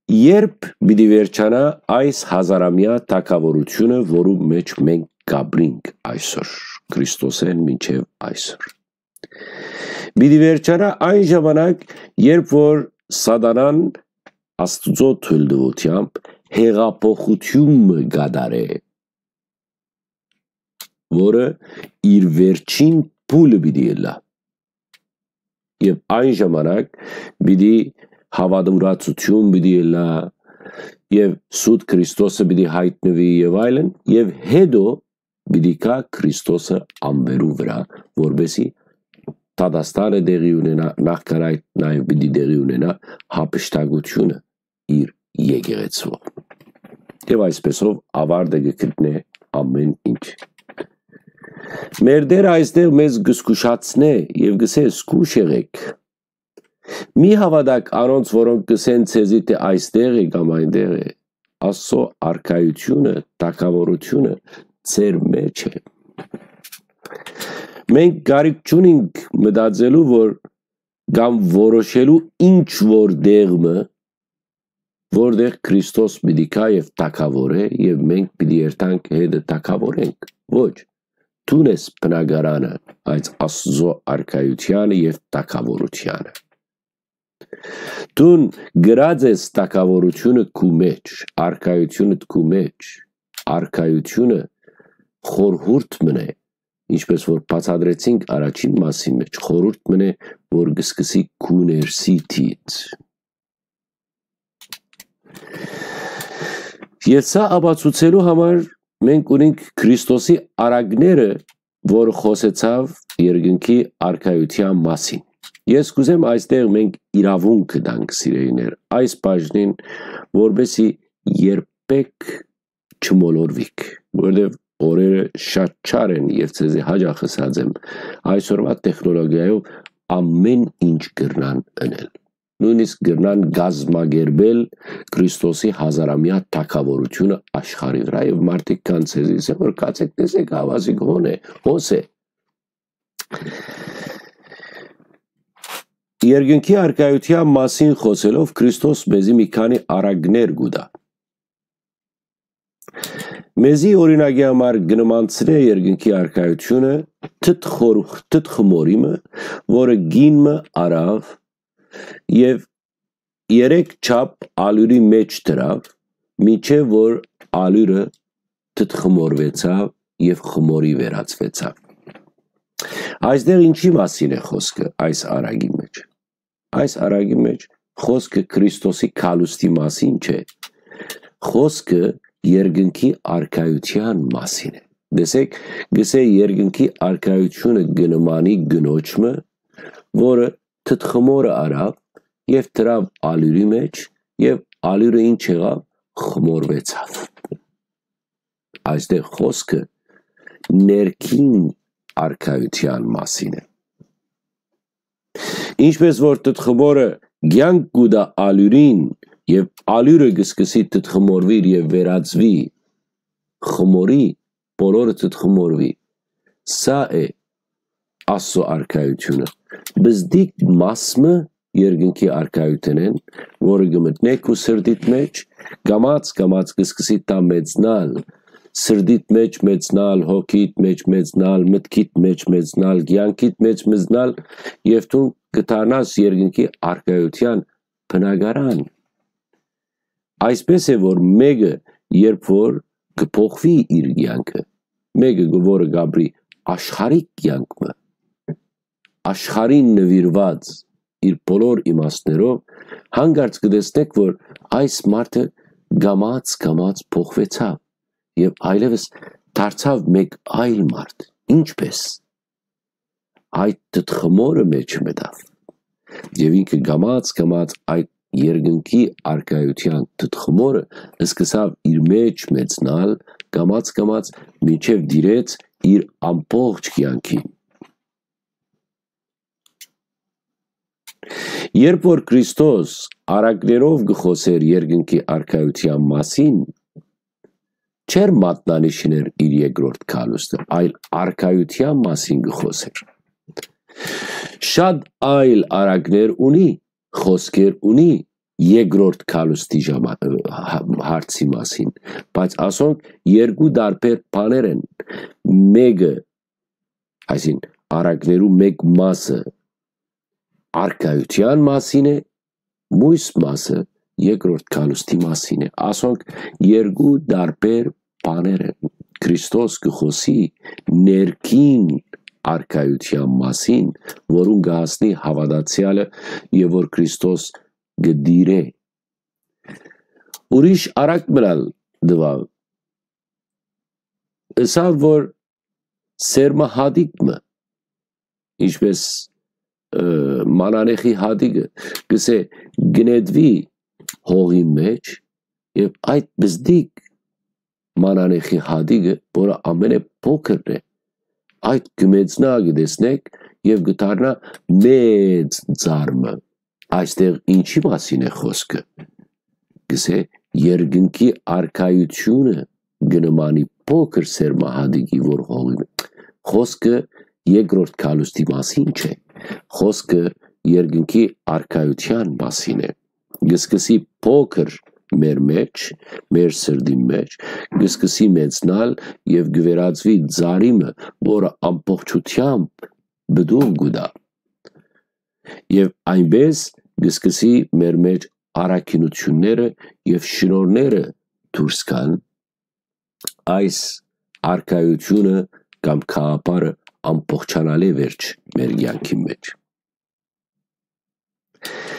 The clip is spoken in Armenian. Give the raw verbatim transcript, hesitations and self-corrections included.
Երբ պիտի վերջանա այս հազարամյա թագավորությունը, որում մեջ մենք գաբրինք այսօր, Քրիստոսեն մինչև այսօր։ Պիտի վերջանա այն ժամանակ, երբ որ Սատանան Աստծո թույլտվությամբ հեղափոխություն կդարե, որը իր վերջին փուլը պիտի լա։ Եվ այն ժամանակ պիտի հավատուրացություն պիտի լա, եւ սուտ Քրիստոսը պիտի հայտնվի եւ այլն, եւ հետո պիտի կա Քրիստոսը ամբերու վրա, որբեսի տադաստանը դեղի ունենա, նախքան այդ նաեւ պիտի դեղի ունենա հափշտակությունը իր եկեղեցով։ Եվ այսպեսով ավարտը գտնե ամեն ինչ։ Մեր Տերը այստեղ մեզ գսկուշացնե եւ գսե զգուշ եղեք։ Մի հավատակ անոնց, որոնք գսեն ցեզի թե այստեղ է կամ այնտեղ է, Աստծո արքայությունը, թագավորությունը ձեր մեջ է։ Մենք կարիք չունենք մտածելու, որ կամ որոշելու ինչ որ դեղը, որտեղ Քրիստոս պիտի կա եւ թագավոր է եւ մենք պիտի երթանք հետը թագավորենք։ Ոչ, դու ես բնակարանը այս Աստծո արքայությանը եւ թագավորությանը։ Դու գրած ես թագավորությունը քու մեջ, արքայությունը քու մեջ, արքայությունը խորհուրդ մնե, ինչպես որ բացադրեցինք առաջին մասի մեջ, խորհուրդ մնե, որ գսկսի քու ներսիթից։ Եվ սա ապացուցելու համար մենք ունենք Քրիստոսի արագները, որ խոսեցավ երկնքի արքայության մասին։ Ես կուզեմ այստեղ մենք իրավունք տանք սիրելիներ այս բաժնին, որբեսի երբեք չմոլորվիք, որովհետև օրերը շատ չար են եւ ցեզի հաջող ասած եմ, այսօրվա տեխնոլոգիայով ամեն ինչ կրնան անել։ Նույնիսկ կրնան գազմագերբել Քրիստոսի հազարամյա թագավորությունը աշխարհի վրա եւ մարդիկ կան ցեզի, որ կացեք տեսեք ավազիկ հոն է, հոս է։ Երկնքի արքայության մասին խոսելով Քրիստոս մեզի մի քանի արագներ գուտա։ Մեզի օրինակի համար գնմանցնե երկնքի արքայությունը թթխմորիմը, որը գինմը արավ եւ երեք չափ ալյուրի մեջ դրավ, միջև որ ալյուրը թթխմորվեցավ եւ խմորի վերածվեցավ։ Այստեղ ինչի մասին է խոսքը այս արագի մեջ։ Այս արագի մեջ խոսքը Քրիստոսի քալուստի մասին չէ։ Խոսքը երկնքի արքայության մասին է։ Դեսեք, գսե երկնքի արքայությունը գնմանի գնոջը, որը թթխմորը արավ եւ դրավ ալյուրի մեջ եւ ալյուրը ինչ եղավ, խմորվեցավ։ Այստեղ խոսքը ներքին արքայության մասին է։ Ինչպես որ թթխմորը ցանկ կուտա ալյուրին եւ ալյուրը գսկսի թթխմորվիր եւ վերածվի խմորի, բոլորը թթխմորվի։ Սա է Աստծո արքայությունը։ Բզդիկ մասը երկնքի արքայությունն, որը գմտնեք ու սրդիտ մեջ, գամած գամած գսկսի տա մեծնալ, սրդիտ մեջ մեծնալ, հոգիտ մեջ մեծնալ, մտքիտ մեջ մեծնալ, կյանքիտ մեջ մեծնալ եւ դու կդառնաս երկնքի արքայության բնակարան։ Այսպես է որ մեկը երբ որ կփոխվի իր կյանքը, մեկը որը գաբրի աշխարհիկ կյանքը, աշխարհին նվիրված իր բոլոր իմաստներով, հանգարց կտեսնեք, որ այս մարդը գամած գամած փոխվեցավ եւ այլևս դարձավ մեկ այլ մարդ։ Ինչպես այդ թթխմորը մեջ մտավ եւ ինքը գամած գամած այդ երկնքի արքայության թթխմորը սկսավ իր մեջ մեծնալ, գամած գամած մինչև դիրեց իր ամբողջ կյանքին։ Երբ որ Քրիստոս արագներով գխոսեր երկնքի արքայության մասին, չեր մատնանիշներ իր երկրորդ քալուստը, այլ արքայության մասին գխոսեր։ Շատ այլ արագներ ունի, խոսքեր ունի, երկրորդ քալուստի հարցի մասին, բայց ասոնք երկու դարբեր բաներ են, մեկը, այսինքն արակներու մեկ մասը արկայության մասին է, մյուս մասը երկրորդ քալուստի մասին է, ասոնք երկու դարբեր բաներ են, Քրիստոս կխոսի ներքին արկայության մասին, որուն գահասնի հավատացյալը եւ որ Քրիստոս գդիրե։ Ուրիշ արակ մնալ դվավ, ըսավ որ սերմը հադիկմը, ինչպես մանանեխի հադիկը, կսե գնեդվի հողի մեջ եւ այդ բզդիկ մանանեխի հադիկը, որը ամենե փոքրն է, այդ գմեցնա գտեսնեք եւ գտարնա մեծ ծառմը, այստեղ ինչի մասին է խոսքը, կսե երկնքի արքայությունը գնմանի փոքր սերմահադիկի, որ հողի խոսքը երկրորդ քալուստի մասին չէ, խոսքը երկնքի արքայության մասին է, գսկսի փոքր մեր մեջ, մեր սրդի մեջ, գսկսի մեծնալ եւ գվերածվի ծառիմը, որը ամբողջությամբ բդուղ գուդա, եւ այնպես գսկսի մեր մեջ արաքինությունները եւ շնորհները դուրս գան, այս արքայությունը կամ քահապարը ամբողջանալի վերջ մեր կյանքի մեջ։